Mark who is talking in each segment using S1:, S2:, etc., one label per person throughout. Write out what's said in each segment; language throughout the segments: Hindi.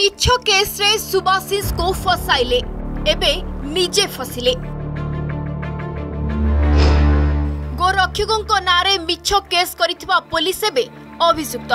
S1: मिछ केस रे सुभाषिष को फसाइले एबे निजे फसिले। गोरक्षकों नारे मिछ केस करिथिबा पुलिस एबे अभियुक्त।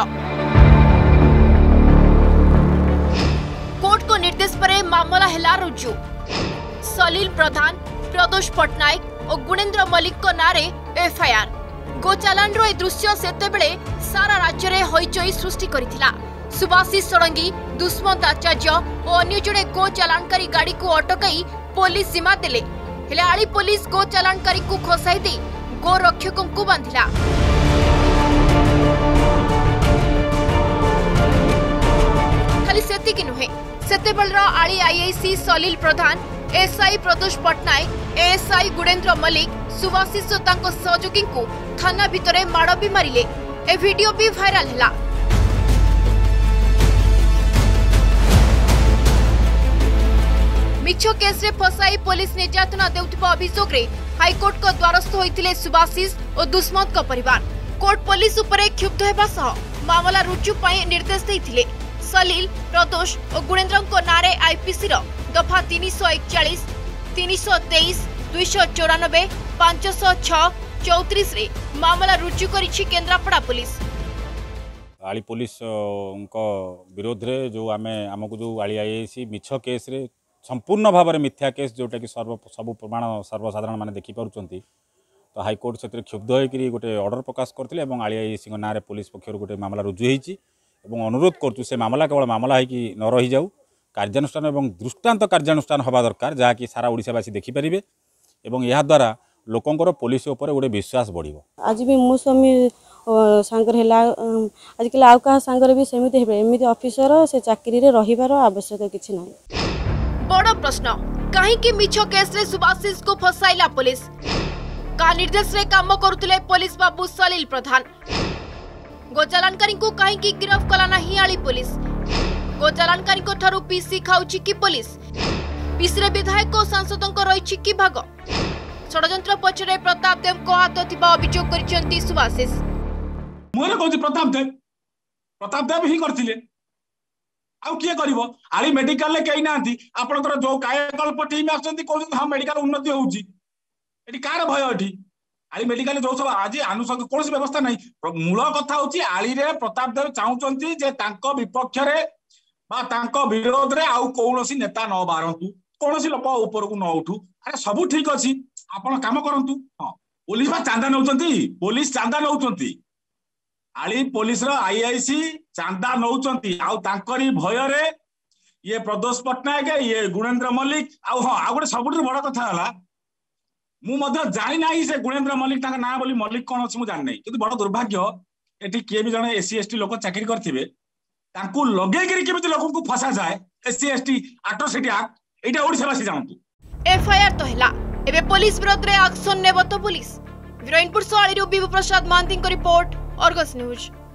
S1: कोर्ट को निर्देश पर मामला हेला रुजु। सलील प्रधान, प्रदोष पट्टनायक और गुणेन्द्र मल्लिक को नारे एफआईआर। गोचालान रो ए दृश्य सेतेबेले सारा राज्य रे हईचई सृष्टि करिथिला। सुभाषिष षडंगी, दुष्मंत आचार्य और अन्य जड़े गो चालानकारी गाड़ी को अटकाई पुलिस सीमा देले। हेले आली पुलिस गो चालानकारी को खसाई दे गो रक्षकों को बांधिला। खाली सेतिक नुहे, सेतेबेलर आली IIC Salil Pradhan, SI Pradosh Pattnaik, ASI Gunendra Mallik Subhashish और तांको सहयोगी को थाना भितरे माड़ भी मारिले। ए वीडियो भी भाइराल हैला। मिछ केस रे फसाई पुलिस निर्यातना देउथिबा अभियोग रे हाईकोर्ट को द्वारस्थ होइतिले सुभाषिष और दुष्मंत को परिवार। कोर्ट पुलिस उपरे क्षुब्ध हेबा सह मामला रुजु पई निर्देश दैथिले। सलील, प्रदोष और गुणेन्द्र को नारे आईपीसी रो दफा 341, 323, 294, 506, 34 रे मामला रुजु करिछि केन्द्रापड़ा पुलिस।
S2: आली पुलिस विरोध रे जो आमको जो आली आईआईसी मिछ केस रे संपूर्ण भाव में मिथ्या केस जोटा कि सब प्रमाण सर्वसाधारण माने देखि पारुचंती। तो हाईकोर्ट से क्षुब्ध होकर गोटे ऑर्डर प्रकाश करते आली आईआईसी नारे पुलिस पक्ष गोटे मामला रुजु होती अनुरोध करूँ से मामला केवल मामला होगी न रही जाऊ, कार्यानुष्ठान और दृष्टांत कार्यानुष्ठान हवा दरकार जहाँकि सारा ओडिशावासी देखिपारे और यह द्वारा लोकंर पुलिस उपर गोटे विश्वास बढ़िबो।
S3: आज भी मो स्वामी सांगर है आजकल आउ क्या सांगर भी सेमती एमती ऑफिसर से चाकरी रे रहिबार आवश्यक किछि नाही।
S1: बड़ प्रश्न, कहीं मिछ केस रे सुभाषिष को फसाइला पुलिस? का निर्देश रे काम करुथिले पुलिस बाबू सलील प्रधान? गोचालानकारी को कहीं गिरफ कला नहीं आली पुलिस? गोचालानकारी को ठारू पीसी खाउची कि पुलिस? पीसी रे विधायक और सांसदों को रहिछि कि भाग? षडयंत्र पछरे प्रताप देव को हाथ थिबा अभियोग करिसेंती सुभाषिष।
S4: मोरे कहूची प्रताप देव ही करथिले। आउ किए करिवो? आली मेडिकल ले कहीं नांती आपनकर जो कायकल्प टीम आछंती कहउछन हां मेडिकल उन्नति होउची। एटी कार भय एटी आली मेडिकल जो सब आज आनुषंगिक कोनसी व्यवस्था नहीं। मूल कथा होची आली रे प्रताप देव चाहुचंती जे तांको विपक्ष रे बा तांको विरोध रे आउ कोनोसी नेता न बारंतु, कोनोसी लोक ऊपर को न उठू। अरे सब ठीक अछि, आपण काम करंतु। हां पुलिस बा चांदा नउचंती, पुलिस चांदा नउचंती। आली पुलिस रो आईआईसी चांदा नउचंती आउ तांकरी भय रे ये प्रदोष पट्टनायक, ये गुणेन्द्र मल्लिक आउ हां आ गोटे सबुठ बड़ कथा हला मु मध्य जानि नाही से गुणेन्द्र मल्लिक तांका ना बोली मल्लिक कोन अछि मु जानि नाही। किंतु बड़ दुर्भाग्य एठी के भी जने एससी एसटी लोक चाकरी करथिबे तांकू लगे गिरी केमिति लोकन को फसा जाए एससी एसटी एट्रोसिटी एक्ट एटा ओडिसा वासी जानतु।
S1: एफआईआर तो हैला, एबे पुलिस विरोध रे एक्शन नेबो तो पुलिस। वीरनपुर सवाली रो विभू प्रसाद महांती को रिपोर्ट, अर्गस न्यूज।